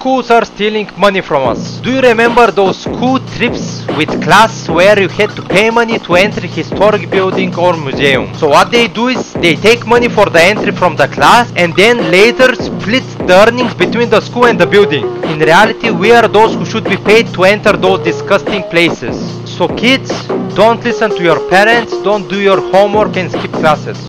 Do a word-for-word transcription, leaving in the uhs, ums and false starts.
schools are stealing money from us. Do you remember those school trips with class where you had to pay money to enter historic building or museum? So what they do is they take money for the entry from the class and then later split the earnings between the school and the building. In reality, we are those who should be paid to enter those disgusting places. So kids, don't listen to your parents, don't do your homework and skip classes.